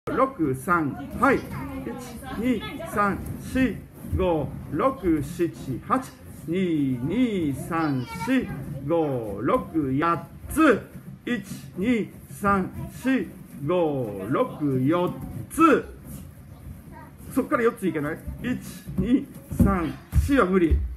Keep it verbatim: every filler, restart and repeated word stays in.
ろく、さん、はい。いち、に、さん、し、ご、ろく、しち、はち。に、に、さん、し、ご、ろく、やっつ。いち、に、さん、し、ご、ろく、よっつ。そこからよっついけない ?いち、に、さん、しは無理。